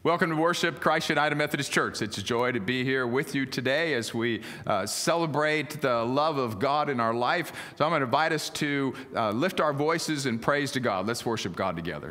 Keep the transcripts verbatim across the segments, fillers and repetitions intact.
Welcome to worship, Christ United Methodist Church. It's a joy to be here with you today as we uh, celebrate the love of God in our life. So I'm going to invite us to uh, lift our voices in praise to God. Let's worship God together.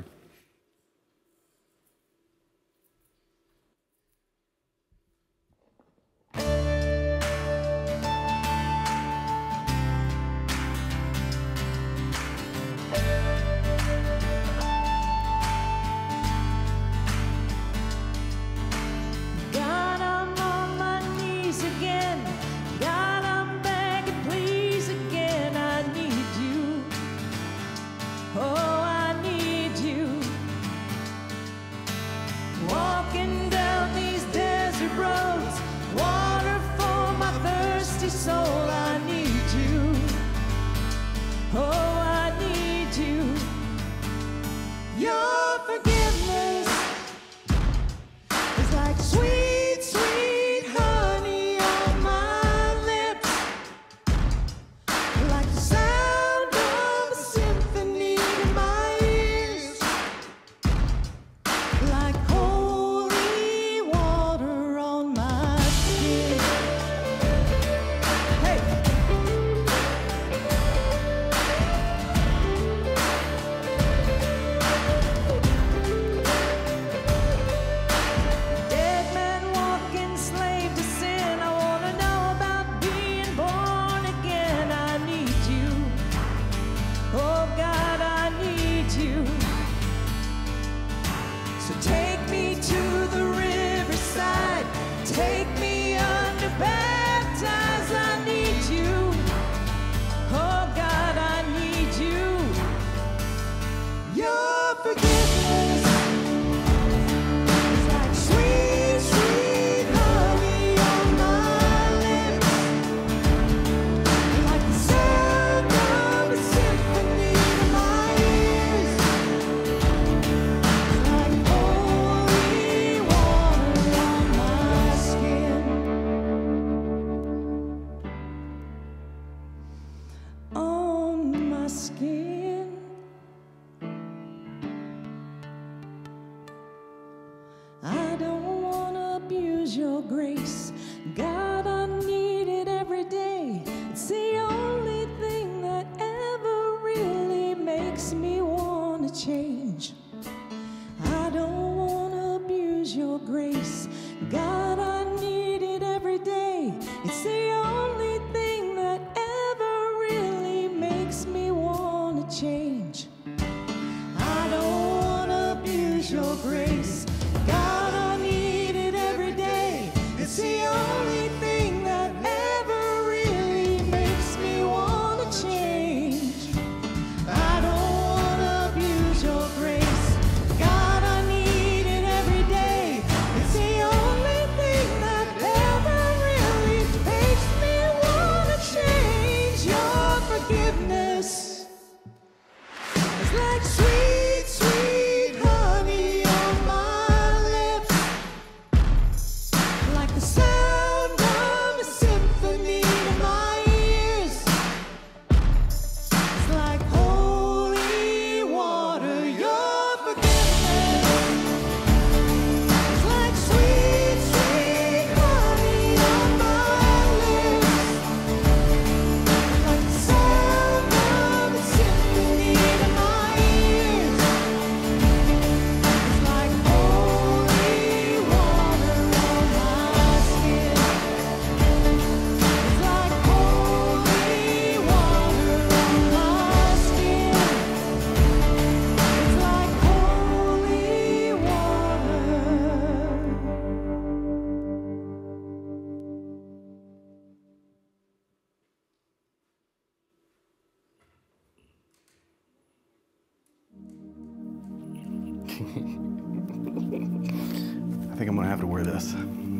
I think I'm gonna have to wear this.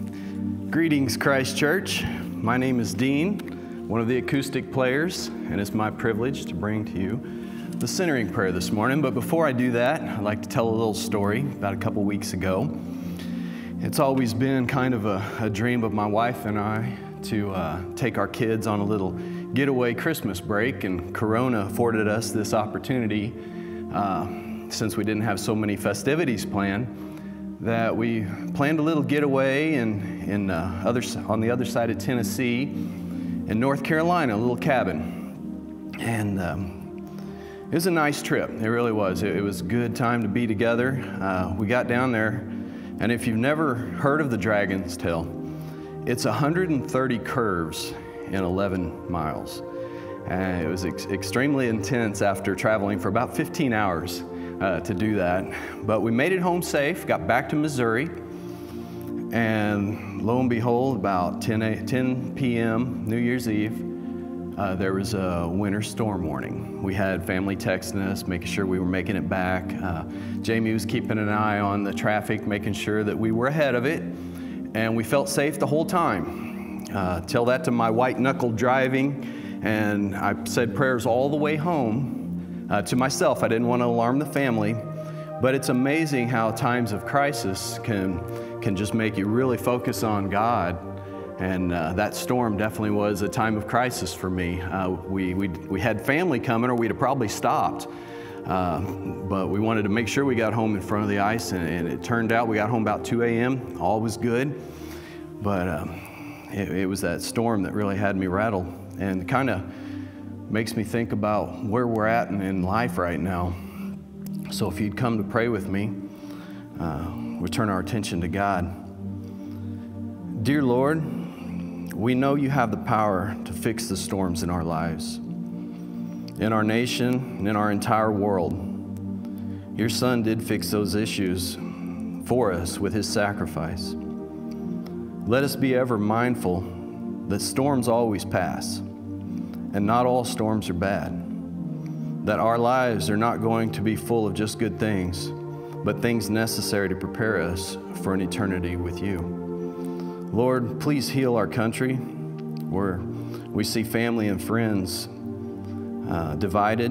Greetings, Christ Church. My name is Dean, one of the acoustic players, and it's my privilege to bring to you the centering prayer this morning. But before I do that, I'd like to tell a little story about a couple weeks ago. It's always been kind of a, a dream of my wife and I to uh, take our kids on a little getaway Christmas break, and Corona afforded us this opportunity uh, since we didn't have so many festivities planned. that we planned a little getaway in, in, uh, other, on the other side of Tennessee, in North Carolina, a little cabin. And um, it was a nice trip. It really was. It, it was a good time to be together. Uh, we got down there, and if you've never heard of the Dragon's Tail, it's one hundred thirty curves in eleven miles. And it was ex extremely intense after traveling for about fifteen hours uh, to do that. But we made it home safe, got back to Missouri, and lo and behold, about ten p m New Year's Eve, uh, there was a winter storm warning. We had family texting us, making sure we were making it back. Uh, Jamie was keeping an eye on the traffic, making sure that we were ahead of it, and we felt safe the whole time. Uh, tell that to my white-knuckle driving, and I said prayers all the way home uh, to myself. I didn't want to alarm the family, but it's amazing how times of crisis can, can just make you really focus on God. And uh, that storm definitely was a time of crisis for me. Uh, we, we, we had family coming, or we'd have probably stopped. Uh, but we wanted to make sure we got home in front of the ice, and, and it turned out we got home about two A M All was good. But um, it, it was that storm that really had me rattled, and kind of makes me think about where we're at in, in life right now. So if you'd come to pray with me, uh, we turn our attention to God. Dear Lord, we know you have the power to fix the storms in our lives, in our nation, and in our entire world. Your Son did fix those issues for us with his sacrifice. Let us be ever mindful that storms always pass, and not all storms are bad. That our lives are not going to be full of just good things, but things necessary to prepare us for an eternity with you. Lord, please heal our country where we see family and friends uh, divided.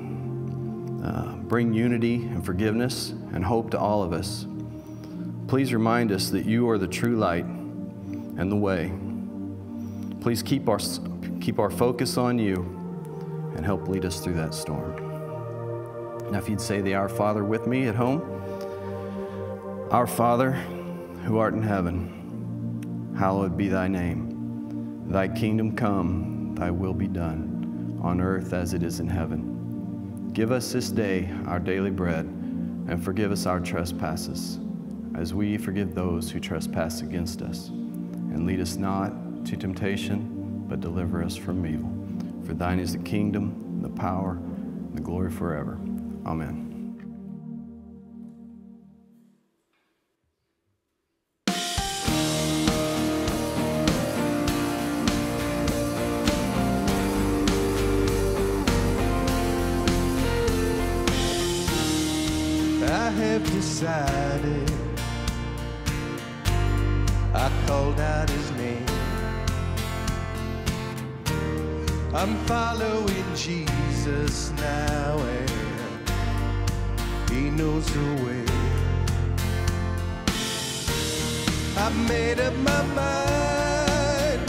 Uh, bring unity and forgiveness and hope to all of us. Please remind us that you are the true light and the way. Please keep our, keep our focus on you and help lead us through that storm. Now, if you'd say the Our Father with me at home. Our Father, who art in heaven, hallowed be thy name. Thy kingdom come, thy will be done, on earth as it is in heaven. Give us this day our daily bread, and forgive us our trespasses, as we forgive those who trespass against us. And lead us not to temptation, but deliver us from evil. For thine is the kingdom, the power, and the glory forever. Amen. I have decided, I called out his name. I'm following Jesus now, and he knows the way. I've made up my mind,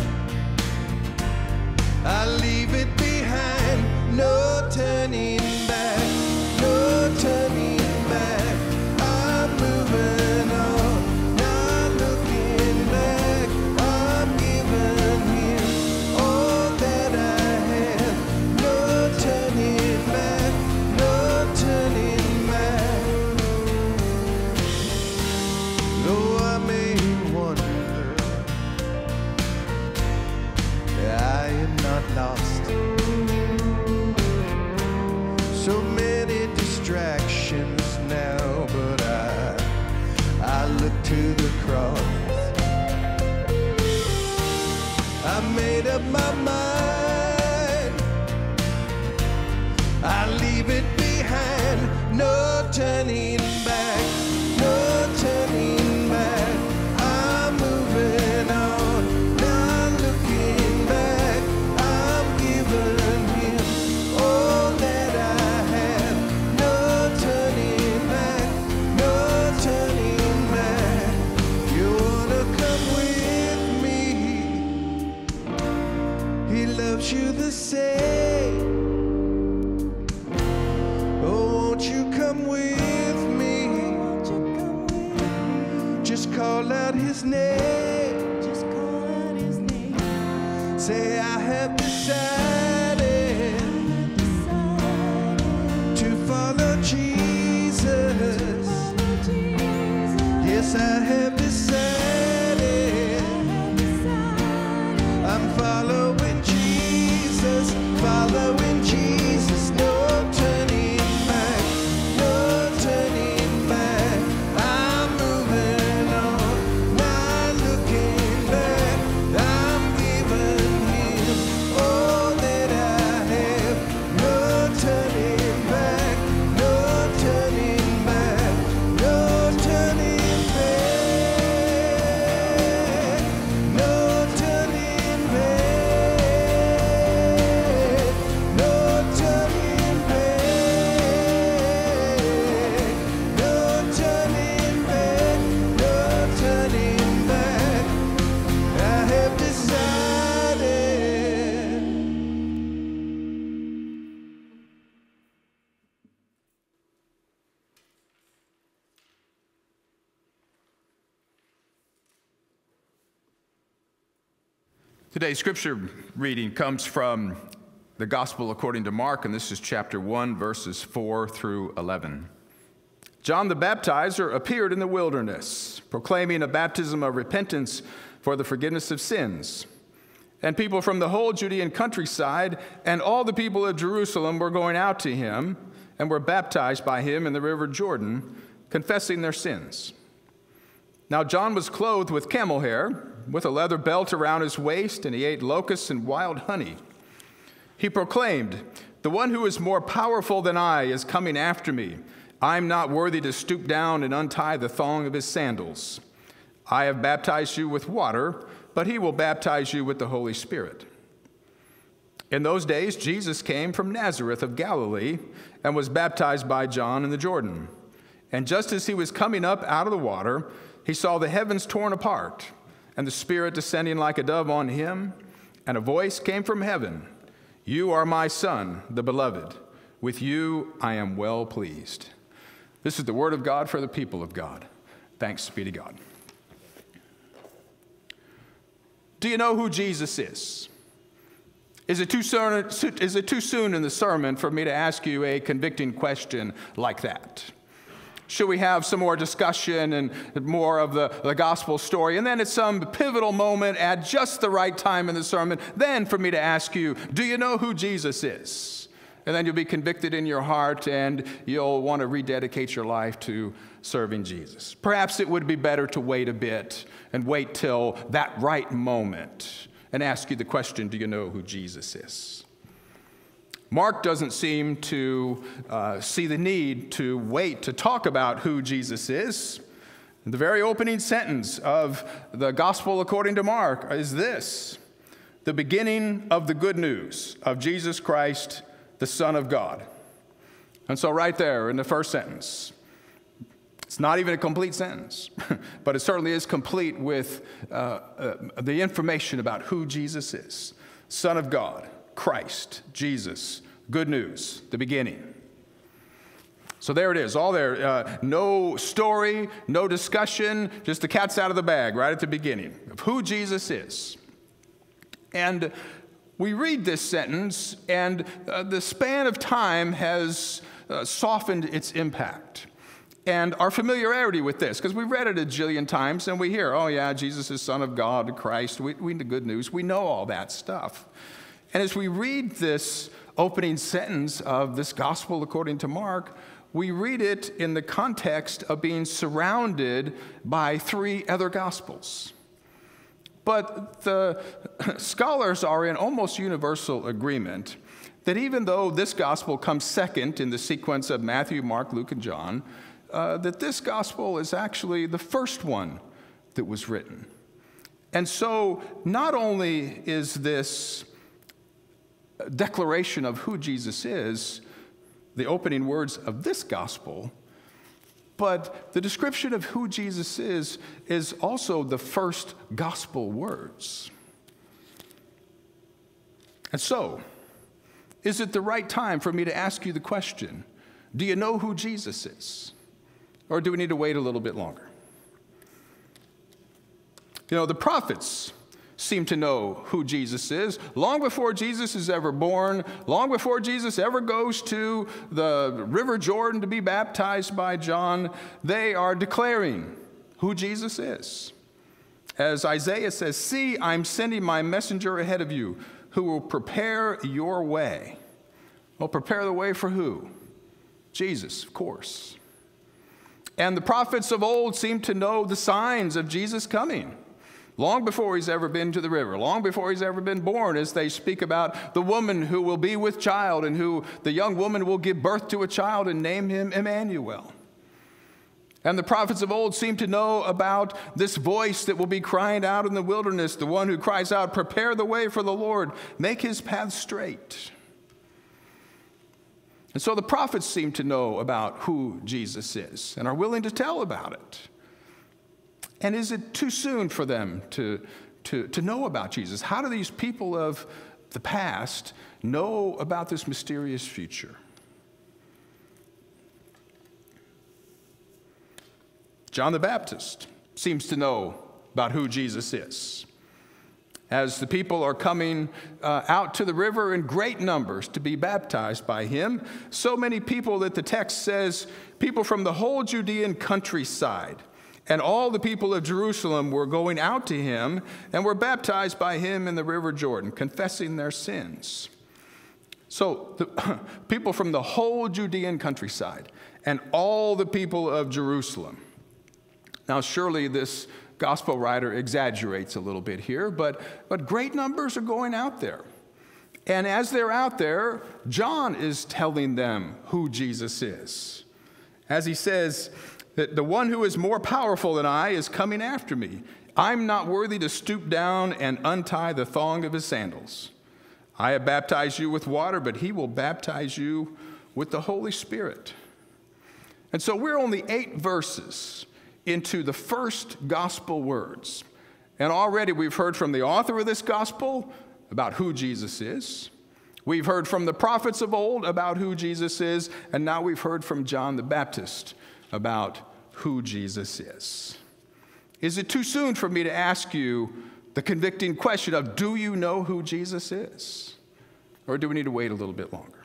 I'll leave it behind. No turning back, no turning back. I'm moving on, not looking back. I'm giving him all that I have. No turning back, no turning back. Though I may wonder, I am not lost. So many distractions now, but I, I look to the cross. I made up my mind, I leave it behind. No turning back, no turning back. I'm moving on, not looking back. I'm giving him all that I have. No turning back, no turning back. Just call out his name. Just call out his name. Say, I have decided to follow Jesus. Yes, I have decided I'm following Jesus, following Jesus. No turning back, no turning back. I'm moving on, not looking back. I'm giving him all that I have. No turning back, no turning back, no turning back, no turning back, no turning back, no turning back, no turning back. I have decided. Today's scripture reading comes from the Gospel according to Mark, and this is chapter one, verses four through eleven. John the Baptizer appeared in the wilderness, proclaiming a baptism of repentance for the forgiveness of sins. And people from the whole Judean countryside and all the people of Jerusalem were going out to him and were baptized by him in the river Jordan, confessing their sins. Now John was clothed with camel hair, with a leather belt around his waist, and he ate locusts and wild honey. He proclaimed, "The one who is more powerful than I is coming after me. I'm not worthy to stoop down and untie the thong of his sandals. I have baptized you with water, but he will baptize you with the Holy Spirit." In those days, Jesus came from Nazareth of Galilee and was baptized by John in the Jordan. And just as he was coming up out of the water, he saw the heavens torn apart and the Spirit descending like a dove on him, and a voice came from heaven, "You are my Son, the beloved. With you I am well pleased." This is the word of God for the people of God. Thanks be to God. Do you know who Jesus is? Is it too soon, is it too soon in the sermon for me to ask you a convicting question like that? Should we have some more discussion and more of the, the gospel story? And then at some pivotal moment at just the right time in the sermon, then for me to ask you, do you know who Jesus is? And then you'll be convicted in your heart and you'll want to rededicate your life to serving Jesus. Perhaps it would be better to wait a bit and wait till that right moment and ask you the question, do you know who Jesus is? Mark doesn't seem to uh, see the need to wait to talk about who Jesus is. The very opening sentence of the Gospel according to Mark is this: the beginning of the good news of Jesus Christ, the Son of God. And so right there in the first sentence, it's not even a complete sentence, but it certainly is complete with uh, uh, the information about who Jesus is. Son of God, Christ, Jesus, good news, the beginning. So there it is, all there. Uh, no story, no discussion, just the cat's out of the bag right at the beginning of who Jesus is. And we read this sentence, and uh, the span of time has uh, softened its impact. And our familiarity with this, because we've read it a jillion times, and we hear, oh yeah, Jesus is Son of God, Christ, we, we the good news, we know all that stuff. And as we read this opening sentence of this Gospel according to Mark, we read it in the context of being surrounded by three other Gospels. But the scholars are in almost universal agreement that even though this Gospel comes second in the sequence of Matthew, Mark, Luke, and John, uh, that this Gospel is actually the first one that was written. And so not only is this declaration of who Jesus is the opening words of this gospel, but the description of who Jesus is is also the first gospel words. And so, is it the right time for me to ask you the question, do you know who Jesus is? Or do we need to wait a little bit longer? You know, the prophets seem to know who Jesus is. Long before Jesus is ever born, long before Jesus ever goes to the River Jordan to be baptized by John, they are declaring who Jesus is. As Isaiah says, "See, I'm sending my messenger ahead of you who will prepare your way." Well, prepare the way for who? Jesus, of course. And the prophets of old seem to know the signs of Jesus coming. Long before he's ever been to the river, long before he's ever been born, as they speak about the woman who will be with child and who the young woman will give birth to a child and name him Emmanuel. And the prophets of old seem to know about this voice that will be crying out in the wilderness, the one who cries out, "Prepare the way for the Lord, make his path straight." And so the prophets seem to know about who Jesus is and are willing to tell about it. And is it too soon for them to, to, to know about Jesus? How do these people of the past know about this mysterious future? John the Baptist seems to know about who Jesus is. As the people are coming uh, out to the river in great numbers to be baptized by him, so many people that the text says people from the whole Judean countryside and all the people of Jerusalem were going out to him and were baptized by him in the river Jordan, confessing their sins. So the people from the whole Judean countryside and all the people of Jerusalem. Now, surely this gospel writer exaggerates a little bit here, but, but great numbers are going out there. And as they're out there, John is telling them who Jesus is. As he says, that the one who is more powerful than I is coming after me. I'm not worthy to stoop down and untie the thong of his sandals. I have baptized you with water, but he will baptize you with the Holy Spirit. And so we're only eight verses into the first gospel words. And already we've heard from the author of this gospel about who Jesus is. We've heard from the prophets of old about who Jesus is. And now we've heard from John the Baptist about who Jesus is. Is it too soon for me to ask you the convicting question of, do you know who Jesus is? Or do we need to wait a little bit longer?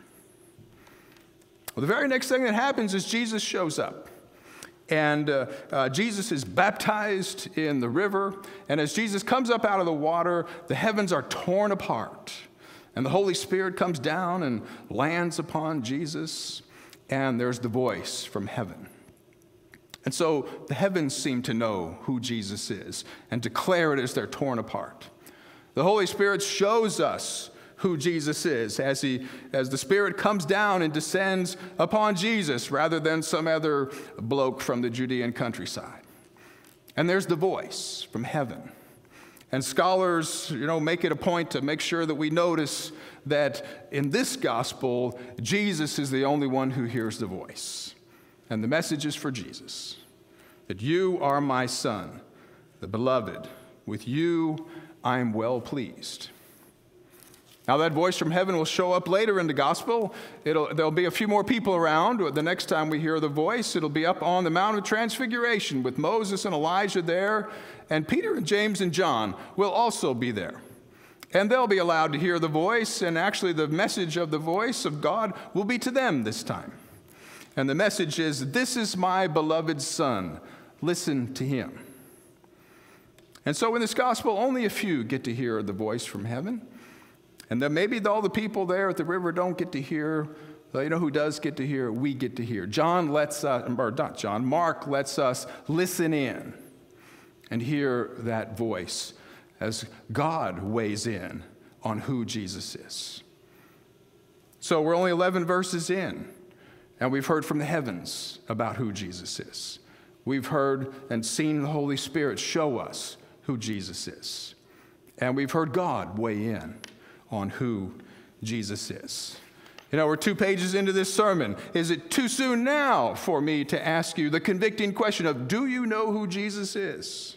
Well, the very next thing that happens is Jesus shows up. And uh, uh, Jesus is baptized in the river. And as Jesus comes up out of the water, the heavens are torn apart. And the Holy Spirit comes down and lands upon Jesus. And there's the voice from heaven. And so the heavens seem to know who Jesus is and declare it as they're torn apart. The Holy Spirit shows us who Jesus is as, he, as the Spirit comes down and descends upon Jesus rather than some other bloke from the Judean countryside. And there's the voice from heaven. And scholars, you know, make it a point to make sure that we notice that in this gospel, Jesus is the only one who hears the voice. And the message is for Jesus, that you are my son, the beloved. With you I am well pleased. Now that voice from heaven will show up later in the gospel. It'll, there'll be a few more people around. The next time we hear the voice, it'll be up on the Mount of Transfiguration with Moses and Elijah there. And Peter and James and John will also be there. And they'll be allowed to hear the voice. And actually the message of the voice of God will be to them this time. And the message is, this is my beloved son. Listen to him. And so in this gospel, only a few get to hear the voice from heaven. And then maybe all the people there at the river don't get to hear. You know who does get to hear? We get to hear. John lets us, or not John, Mark lets us listen in and hear that voice as God weighs in on who Jesus is. So we're only eleven verses in. And we've heard from the heavens about who Jesus is. We've heard and seen the Holy Spirit show us who Jesus is. And we've heard God weigh in on who Jesus is. You know, we're two pages into this sermon. Is it too soon now for me to ask you the convicting question of, do you know who Jesus is?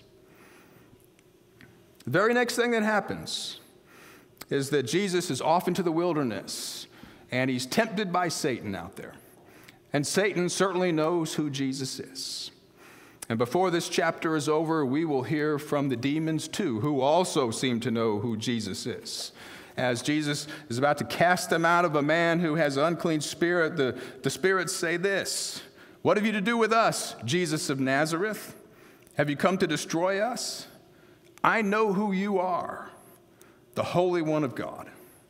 The very next thing that happens is that Jesus is off into the wilderness, and he's tempted by Satan out there. And Satan certainly knows who Jesus is. And before this chapter is over, we will hear from the demons too, who also seem to know who Jesus is. As Jesus is about to cast them out of a man who has an unclean spirit, the, the spirits say this: "What have you to do with us, Jesus of Nazareth? Have you come to destroy us? I know who you are, the Holy One of God."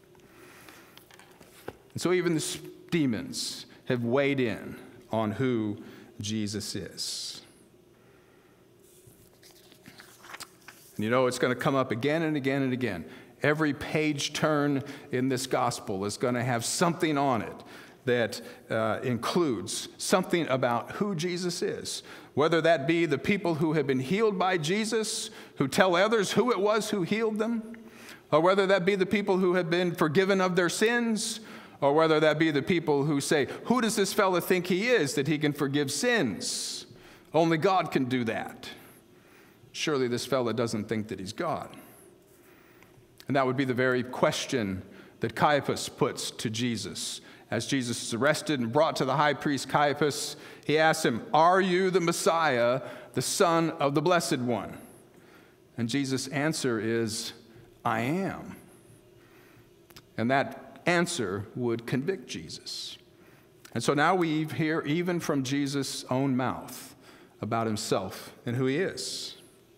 And so even the demons have weighed in on who Jesus is. And you know, it's going to come up again and again and again. Every page turn in this gospel is going to have something on it that uh, includes something about who Jesus is. Whether that be the people who have been healed by Jesus, who tell others who it was who healed them, or whether that be the people who have been forgiven of their sins, or whether that be the people who say, "Who does this fellow think he is that he can forgive sins? Only God can do that. Surely this fellow doesn't think that he's God." And that would be the very question that Caiaphas puts to Jesus. As Jesus is arrested and brought to the high priest Caiaphas, he asks him, "Are you the Messiah, the Son of the Blessed One?" And Jesus' answer is, "I am." And that answer would convict Jesus. And so now we hear even from Jesus' own mouth about himself and who he is.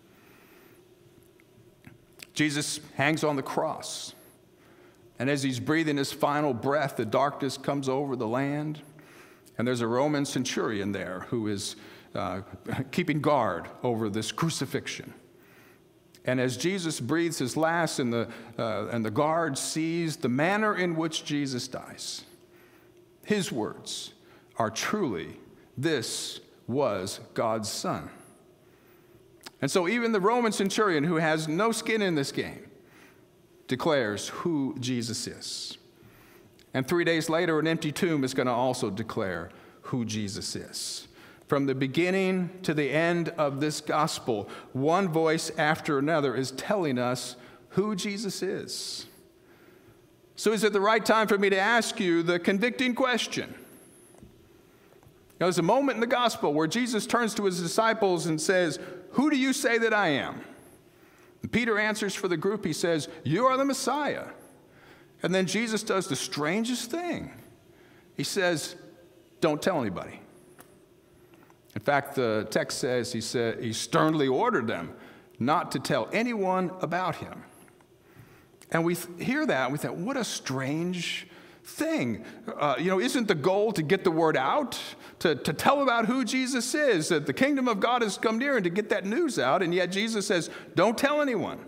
Jesus hangs on the cross. And as he's breathing his final breath, the darkness comes over the land. And there's a Roman centurion there who is uh, keeping guard over this crucifixion. And as Jesus breathes his last and the, uh, and the guard sees the manner in which Jesus dies, his words are truly, "This was God's Son." And so even the Roman centurion, who has no skin in this game, declares who Jesus is. And three days later, an empty tomb is going to also declare who Jesus is. From the beginning to the end of this gospel, one voice after another is telling us who Jesus is. So is it the right time for me to ask you the convicting question? Now, there's a moment in the gospel where Jesus turns to his disciples and says, "Who do you say that I am?" And Peter answers for the group. He says, "You are the Messiah." And then Jesus does the strangest thing. He says, "Don't tell anybody." In fact, the text says he said he sternly ordered them not to tell anyone about him. And we th- hear that and we think, what a strange thing. Uh, you know, isn't the goal to get the word out, to, to tell about who Jesus is, that the kingdom of God has come near, and to get that news out? And yet Jesus says, don't tell anyone.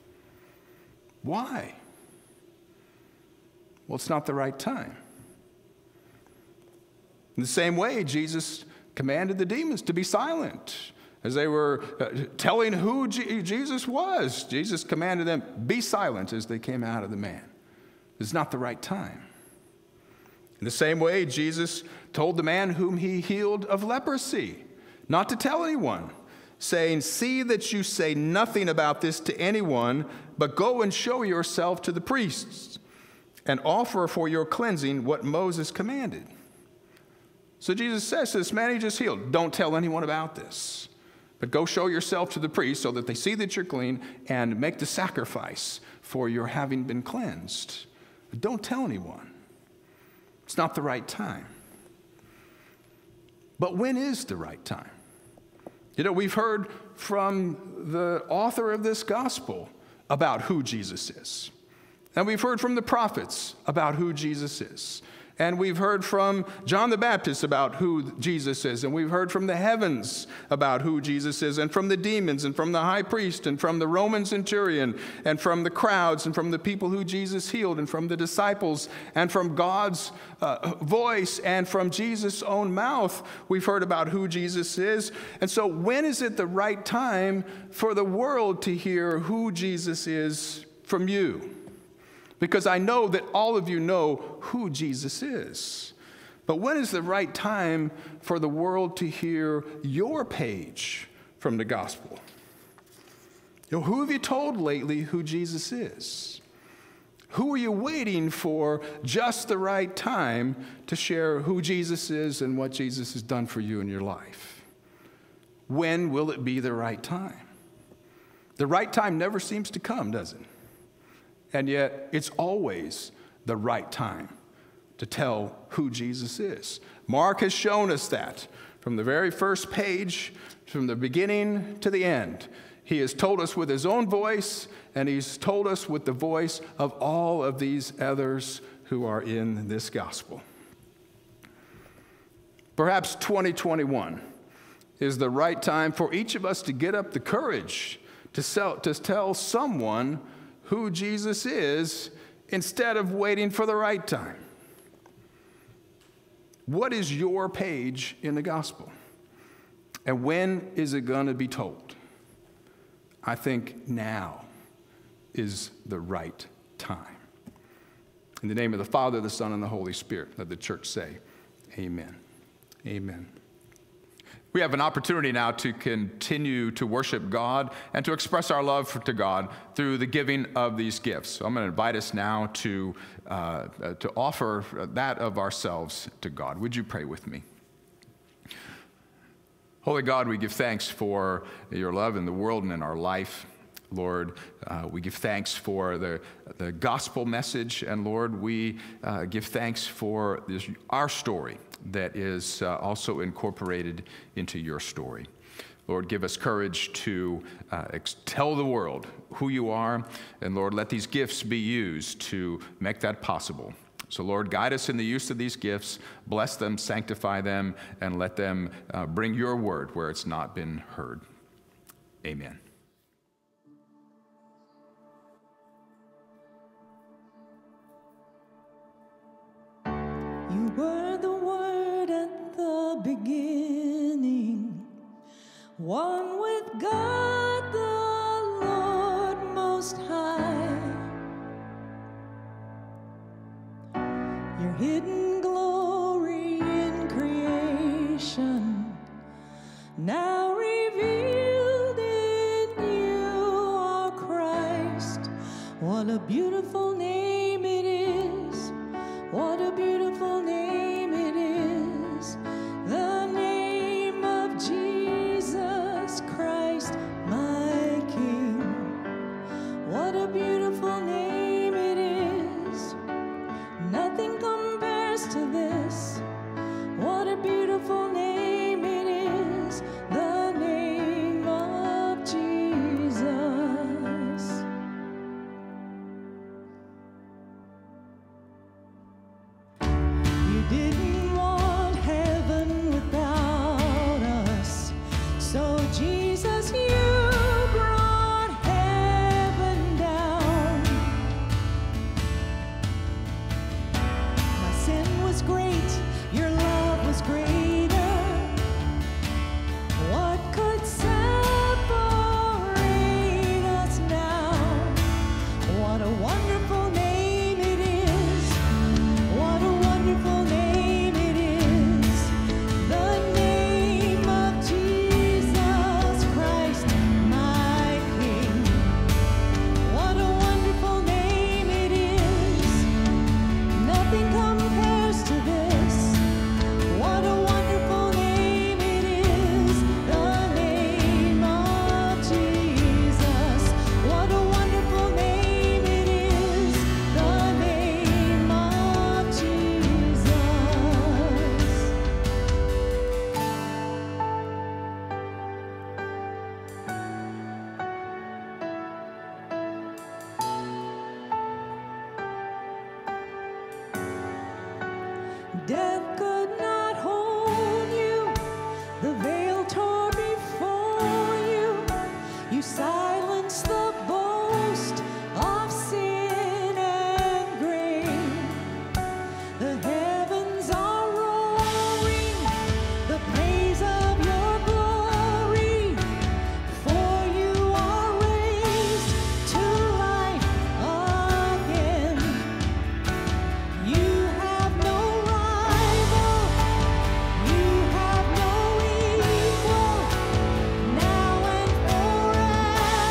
Why? Well, it's not the right time. In the same way, Jesus commanded the demons to be silent. As they were uh, telling who G- Jesus was, Jesus commanded them, be silent as they came out of the man. It's not the right time. In the same way, Jesus told the man whom he healed of leprosy not to tell anyone, saying, see that you say nothing about this to anyone, but go and show yourself to the priests and offer for your cleansing what Moses commanded. So Jesus says to this man he just healed, don't tell anyone about this, but go show yourself to the priest so that they see that you're clean and make the sacrifice for your having been cleansed. But don't tell anyone. It's not the right time. But when is the right time? You know, we've heard from the author of this gospel about who Jesus is. And we've heard from the prophets about who Jesus is. And we've heard from John the Baptist about who Jesus is. And we've heard from the heavens about who Jesus is. And from the demons, and from the high priest, and from the Roman centurion, and from the crowds, and from the people who Jesus healed, and from the disciples, and from God's uh, voice, and from Jesus' own mouth. We've heard about who Jesus is. And so when is it the right time for the world to hear who Jesus is from you? Because I know that all of you know who Jesus is. But when is the right time for the world to hear your page from the gospel? You know, who have you told lately who Jesus is? Who are you waiting for just the right time to share who Jesus is and what Jesus has done for you in your life? when will it be the right time? The right time never seems to come, does it? And yet, it's always the right time to tell who Jesus is. Mark has shown us that from the very first page, from the beginning to the end. He has told us with his own voice, and he's told us with the voice of all of these others who are in this gospel. Perhaps twenty twenty-one is the right time for each of us to get up the courage to, sell, to tell someone who Jesus is instead of waiting for the right time. What is your page in the gospel? And when is it going to be told? I think now is the right time. In the name of the Father, the Son, and the Holy Spirit, let the church say, amen. Amen. We have an opportunity now to continue to worship God and to express our love for, to God through the giving of these gifts. So I'm going to invite us now to, uh, to offer that of ourselves to God. Would you pray with me? Holy God, we give thanks for your love in the world and in our life. Lord, uh, we give thanks for the, the gospel message, and Lord, we uh, give thanks for this, our story that is uh, also incorporated into your story. Lord, give us courage to uh, ex- tell the world who you are, and Lord, let these gifts be used to make that possible. So Lord, guide us in the use of these gifts, bless them, sanctify them, and let them uh, bring your word where it's not been heard. Amen. You were the Word at the beginning, one with God the Lord Most High. Your hidden glory in creation, now revealed in you are Christ. What a beautiful name it is. What a beautiful name it is, the name of Jesus Christ, my King. What a beautiful name it is. Nothing compares to this. What a beautiful name it is, the name of Jesus. You didn't want heaven without us, so Jesus, you brought heaven down. My sin was great, your love was greater. What could separate us now? What a wonderful name it is. What a wonderful name it is. The name of Jesus Christ, my King. What a wonderful name it is. Nothing compares to this. What a wonderful name it is. The name of Jesus. What a wonderful name it is. The name of Jesus. Death could not hold you. The veil tore before you. You silenced the boast of sin and grave. The heavens are roaring the praise of your glory. For you are raised to life again. You have no rival. You have no equal. Now and forever.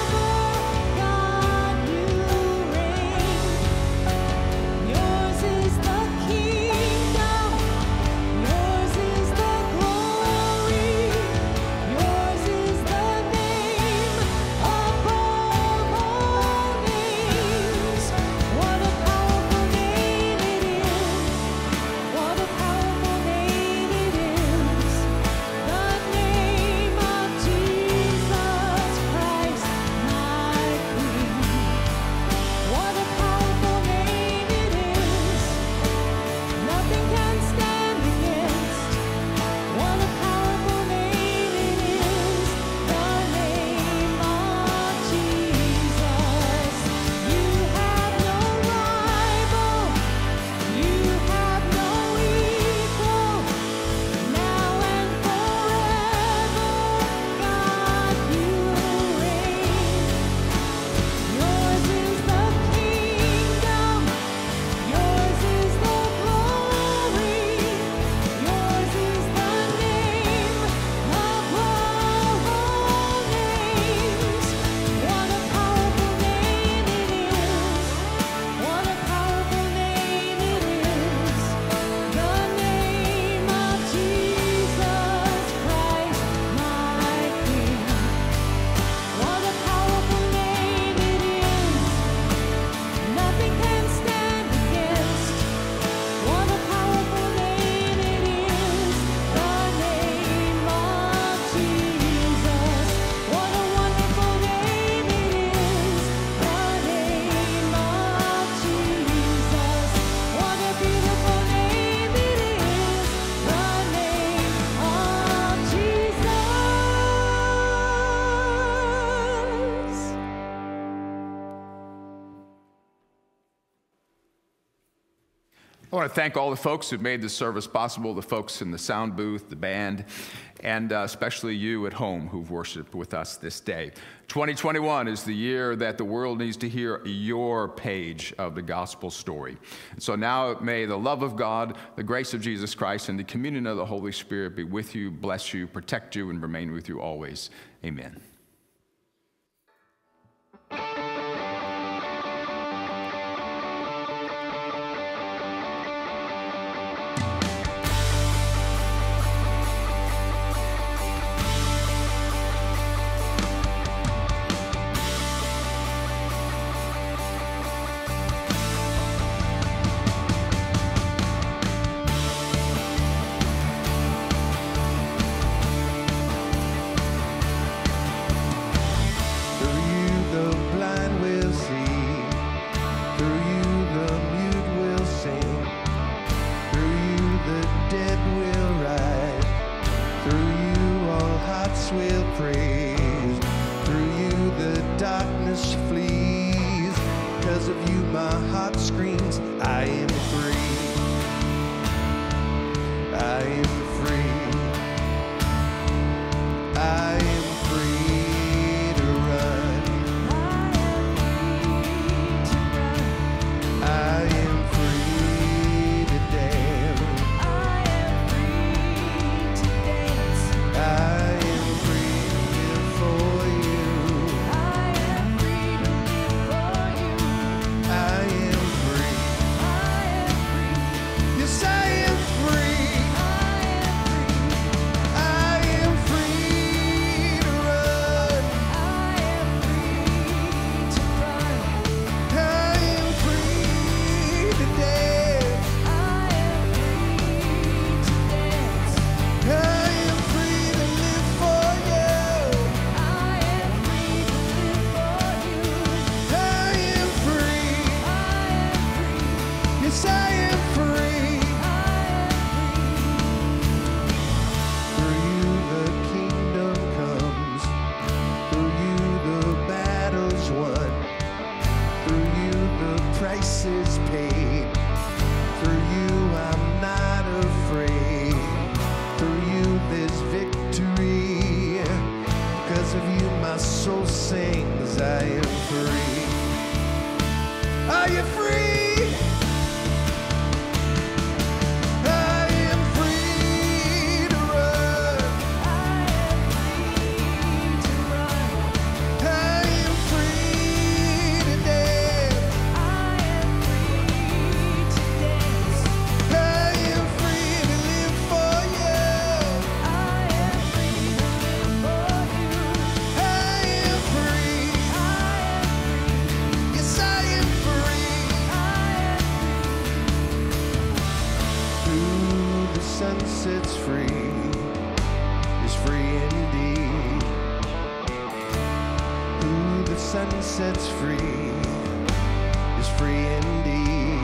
I want to thank all the folks who've made this service possible, the folks in the sound booth, the band, and uh, especially you at home who've worshiped with us this day. twenty twenty-one is the year that the world needs to hear your page of the gospel story. And so now may the love of God, the grace of Jesus Christ, and the communion of the Holy Spirit be with you, bless you, protect you, and remain with you always. Amen. Sets free is free indeed.